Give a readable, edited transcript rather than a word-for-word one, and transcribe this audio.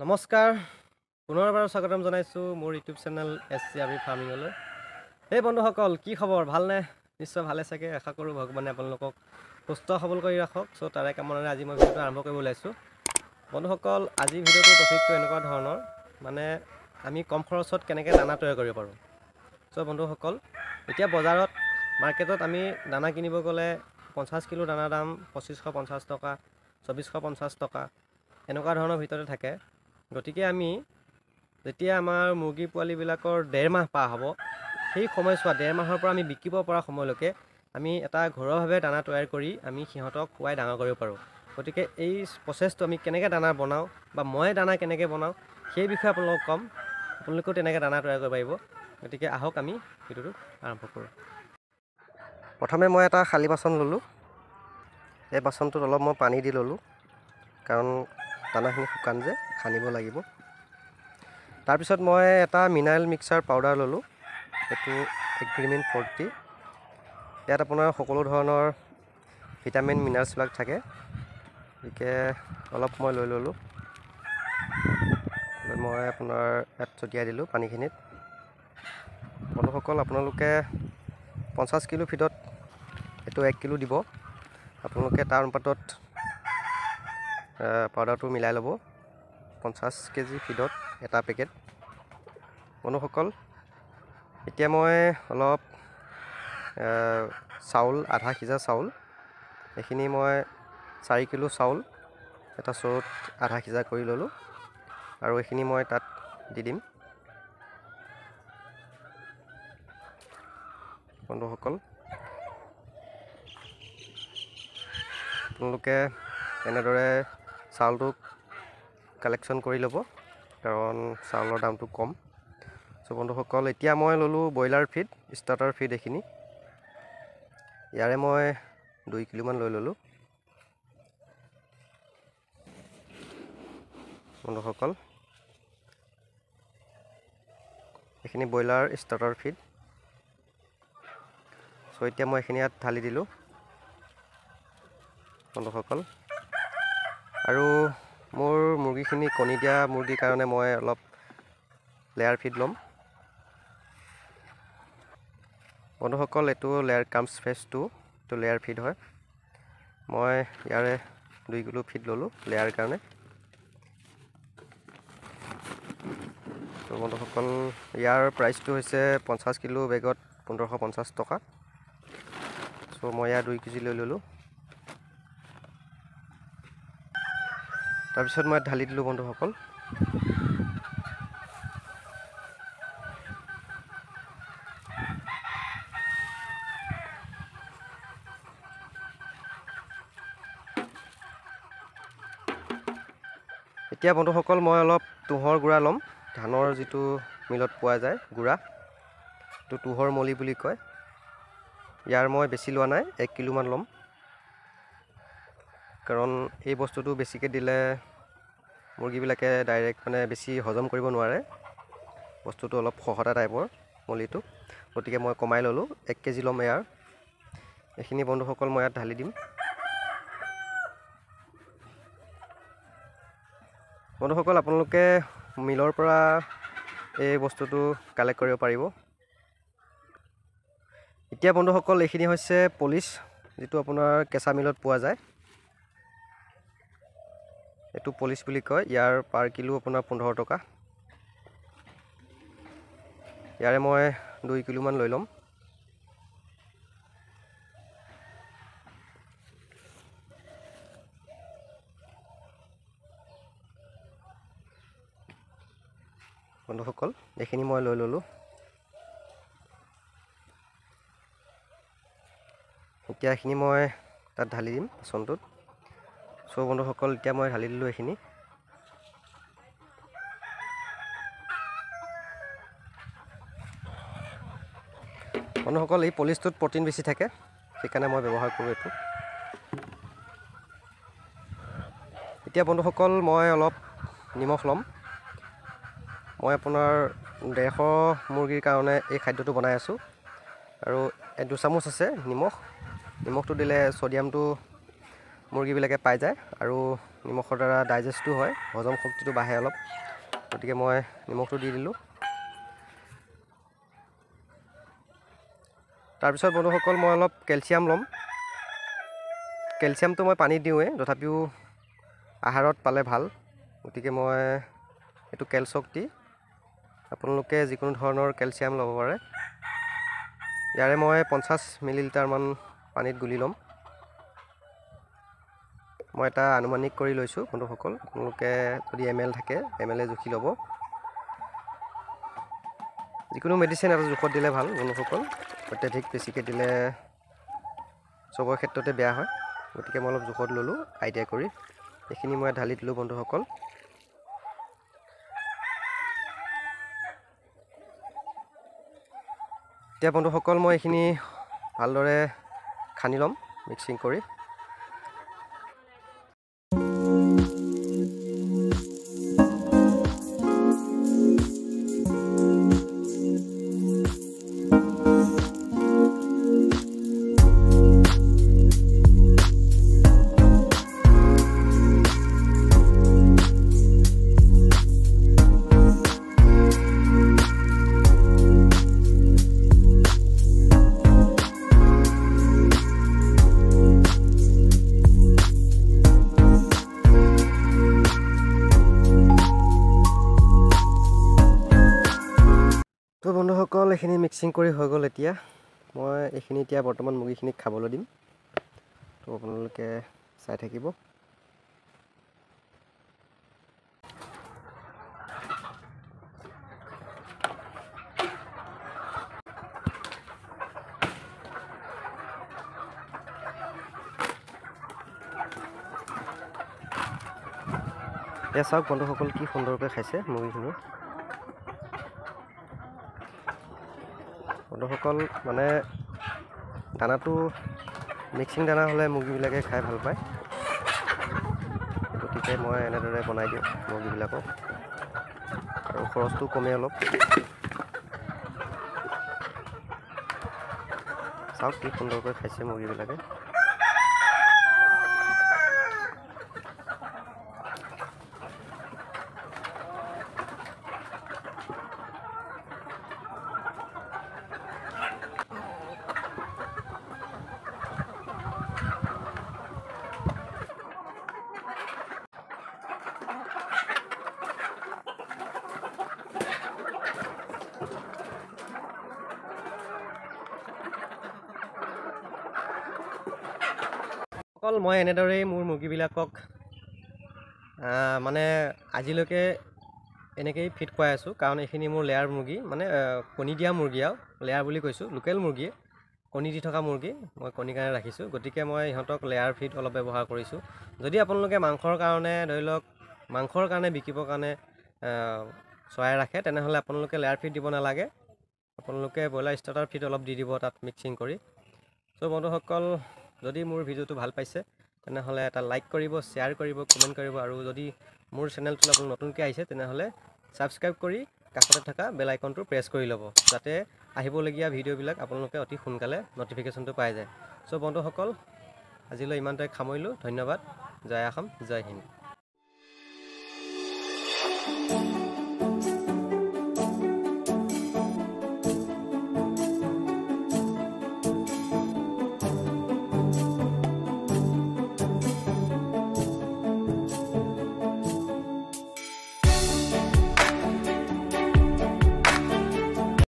নমস্কাৰ পুনৰবাৰ স্বাগতম জনাইছোঁ মোৰ ইউটিউব চেনেল SCRB ফাৰ্মিঙলৈ। এই বন্ধুসকল কি খবৰ, ভালনে? নিশ্চয় ভালে চাগে, আশা কৰোঁ ভগৱানে আপোনালোকক সুস্থ সবল কৰি ৰাখক। চ' তাৰে কামনাৰে আজি মই ভিডিঅ'টো আৰম্ভ কৰিব ওলাইছোঁ। বন্ধুসকল, আজি ভিডিঅ'টোৰ টপিকটো এনেকুৱা ধৰণৰ, মানে আমি কম খৰচত কেনেকৈ দানা তৈয়াৰ কৰিব পাৰোঁ। চ' বন্ধুসকল, এতিয়া বজাৰত মাৰ্কেটত আমি দানা কিনিব গ'লে 50 কিলো দানাৰ দাম 2550 টকা, 2450 টকা এনেকুৱা ধৰণৰ ভিতৰতে থাকে। গতিকে আমি যেতিয়া আমাৰ মুৰ্গী পোৱালিবিলাকৰ 1.5 মাহ পাৰ হ'ব, সেই সময়ছোৱা 1.5 মাহৰ পৰা আমি বিকিব পৰা সময়লৈকে আমি এটা ঘৰুৱাভাৱে দানা তৈয়াৰ কৰি আমি সিহঁতক খুৱাই ডাঙৰ কৰিব পাৰোঁ। গতিকে এই প্ৰচেছটো আমি কেনেকৈ দানা বনাওঁ বা মই দানা কেনেকৈ বনাওঁ সেই বিষয়ে আপোনালোকক ক'ম। আপোনালোকেও তেনেকৈ দানা তৈয়াৰ কৰিব পাৰিব। গতিকে আহক আমি ভিডিঅ'টো আৰম্ভ কৰোঁ। প্ৰথমে মই এটা খালী বাচন ল'লোঁ। এই বাচনটোত অলপ মই পানী দি ল'লোঁ, কাৰণ দানাখিনি শুকান যে সানিব লাগিব। তাৰপিছত মই এটা মিনাৰেল মিক্সাৰ পাউডাৰ ল'লোঁ, এইটো এগ্ৰিমিন 40। ইয়াত আপোনাৰ সকলো ধৰণৰ ভিটামিন মিনাৰেলছবিলাক থাকে। গতিকে অলপ মই লৈ ল'লোঁ, মই আপোনাৰ ইয়াত ছটিয়াই দিলোঁ পানীখিনিত। বন্ধুসকল, আপোনালোকে 50 কিলো ফিডত এইটো 1 কিলো দিব। আপোনালোকে তাৰ অনুপাতত পাউডাৰটো মিলাই ল'ব। 50 কেজি ফিডত এটা পেকেট। বন্ধুসকল, এতিয়া মই অলপ চাউল, আধা সিজা চাউল, এইখিনি মই 4 কিলো চাউল এটা চৰুত আধা সিজা কৰি ল'লোঁ, আৰু এইখিনি মই তাত দি দিম। বন্ধুসকল, আপোনালোকে এনেদৰে চাউলটো কালেকশ্যন কৰি ল'ব, কাৰণ চাউলৰ দামটো কম। চ' বন্ধুসকল, এতিয়া মই ল'লোঁ ব্ৰইলাৰ ফিড, ষ্টাৰ্টাৰ ফিড। এইখিনি ইয়াৰে মই 2 কিলোমান লৈ ল'লোঁ। বন্ধুসকল, এইখিনি ব্ৰইলাৰ ষ্টাৰ্টাৰ ফিড। চ' এতিয়া মই এইখিনি ইয়াত ঢালি দিলোঁ বন্ধুসকল। আৰু মোৰ মুৰ্গীখিনি কণী দিয়া মুৰ্গীৰ কাৰণে মই অলপ লেয়াৰ ফিড ল'ম। বন্ধুসকল, এইটো লেয়াৰ কামছ ফেচ 2, এইটো লেয়াৰ ফিড হয়। মই ইয়াৰে 2 কিলো ফিড ল'লোঁ লেয়াৰ কাৰণে। ত' বন্ধুসকল, ইয়াৰ প্ৰাইচটো হৈছে 50 কিলো বেগত 1550 টকা। চ' মই ইয়াৰ 2 কেজি লৈ ল'লোঁ। তাৰপিছত মই ঢালি দিলোঁ বন্ধুসকল। এতিয়া বন্ধুসকল, মই অলপ তুঁহৰ গুড়া ল'ম। ধানৰ যিটো মিলত পোৱা যায় গুড়া, এইটো তুঁহৰ মলি বুলি কয়। ইয়াৰ মই বেছি লোৱা নাই, 1 কিলোমান ল'ম, কাৰণ এই বস্তুটো বেছিকৈ দিলে মুৰ্গীবিলাকে ডাইৰেক্ট মানে বেছি হজম কৰিব নোৱাৰে। বস্তুটো অলপ খহটা টাইপৰ মলিটো, গতিকে মই কমাই ল'লোঁ, 1 কেজি ল'ম ইয়াৰ। এইখিনি বন্ধুসকল মই ইয়াত ঢালি দিম। বন্ধুসকল, আপোনালোকে মিলৰ পৰা এই বস্তুটো কালেক্ট কৰিব পাৰিব। এতিয়া বন্ধুসকল, এইখিনি হৈছে পলিচ, যিটো আপোনাৰ কেঁচা মিলত পোৱা যায়। এইটো পলিচ বুলি কয়। ইয়াৰ পাৰ কিলো আপোনাৰ 15 টকা। ইয়াৰে মই 2 কিলোমান লৈ ল'ম। বন্ধুসকল, এইখিনি মই লৈ ল'লোঁ। এতিয়া এইখিনি মই তাত ঢালি দিম বাচনটোত। চ' বন্ধুসকল, এতিয়া মই ঢালি দিলোঁ এইখিনি। বন্ধুসকল, এই পলিচটোত প্ৰ'টিন বেছি থাকে, সেইকাৰণে মই ব্যৱহাৰ কৰোঁ এইটো। এতিয়া বন্ধুসকল, মই অলপ নিমখ ল'ম। মই আপোনাৰ 150 মুৰ্গীৰ কাৰণে এই খাদ্যটো বনাই আছোঁ, আৰু 2 চামুচ আছে নিমখ। নিমখটো দিলে ছ'ডিয়ামটো মুৰ্গীবিলাকে পাই যায়, আৰু নিমখৰ দ্বাৰা ডাইজেষ্টটো হয়, হজম শক্তিটো বাঢ়ে অলপ, গতিকে মই নিমখটো দি দিলোঁ। তাৰপিছত বন্ধুসকল মই অলপ কেলছিয়াম ল'ম। কেলছিয়ামটো মই পানীত দিওঁৱেই, তথাপিও আহাৰত পালে ভাল, গতিকে মই এইটো কেলশক্তি, আপোনালোকে যিকোনো ধৰণৰ কেলছিয়াম ল'ব পাৰে। ইয়াৰে মই 50 মিলিলিটাৰমান পানীত গুলি ল'ম। মই এটা আনুমানিক কৰি লৈছোঁ বন্ধুসকল, আপোনালোকে যদি ml থাকে ml জুখি ল'ব। যিকোনো মেডিচিন এটা জোখত দিলে ভাল বন্ধুসকল, অত্যাধিক বেছিকৈ দিলে চবৰ ক্ষেত্ৰতে বেয়া হয়, গতিকে মই অলপ জোখত ল'লোঁ আইডিয়া কৰি। এইখিনি মই ঢালি দিলোঁ বন্ধুসকল। এতিয়া বন্ধুসকল মই এইখিনি ভালদৰে খানি ল'ম মিক্সিং কৰি। তো বন্ধুসকল এইখিনি মিক্সিং কৰি হৈ গ'ল। এতিয়া মই এইখিনি এতিয়া বৰ্তমান মুৰ্গীখিনিক খাবলৈ দিম, তো আপোনালোকে চাই থাকিব। এয়া চাওক বন্ধুসকল কি সুন্দৰকৈ খাইছে মুৰ্গীখিনি। বন্ধুসকল মানে দানাটো মিক্সিং দানা হ'লে মুৰ্গীবিলাকে খাই ভাল পায়, গতিকে মই এনেদৰে বনাই দিওঁ মুৰ্গীবিলাকক, আৰু খৰচটো কমে অলপ। চাওক কি সুন্দৰকৈ খাইছে মুৰ্গীবিলাকে। অকল মই এনেদৰেই মোৰ মুৰ্গীবিলাকক মানে আজিলৈকে এনেকৈয়ে ফিট খুৱাই আছোঁ, কাৰণ এইখিনি মোৰ লেয়াৰ মুৰ্গী, মানে কণী দিয়া মুৰ্গী, আৰু লেয়াৰ বুলি কৈছোঁ, লোকেল মুৰ্গী, কণী দি থকা মুৰ্গী মই কণীৰ কাৰণে ৰাখিছোঁ, গতিকে মই ইহঁতক লেয়াৰ ফিট অলপ ব্যৱহাৰ কৰিছোঁ। যদি আপোনালোকে মাংসৰ কাৰণে ধৰি লওক মাংসৰ কাৰণে বিকিবৰ কাৰণে চৰাই ৰাখে, তেনেহ'লে আপোনালোকে লেয়াৰ ফিট দিব নালাগে, আপোনালোকে ব্ৰইলাৰ ষ্টাৰ্টাৰ ফিট অলপ দি দিব তাত মিক্সিং কৰি। চ' বন্ধুসকল যদি মোৰ ভিডিঅ'টো ভাল পাইছে তেনেহ'লে এটা লাইক কৰিব, শ্বেয়াৰ কৰিব, কমেণ্ট কৰিব, আৰু যদি মোৰ চেনেলটো আপোনালোক নতুনকৈ আহিছে তেনেহ'লে ছাবস্ক্ৰাইব কৰি কাষতে থকা বেল আইকনটো প্ৰেছ কৰি ল'ব, যাতে আহিবলগীয়া ভিডিঅ'বিলাক আপোনালোকে অতি সোনকালে নটিফিকেশ্যনটো পাই যায়। চ' বন্ধুসকল আজিলৈ ইমানতে সামৰিলোঁ, ধন্যবাদ, জয় অসম, জয় হিন্দ।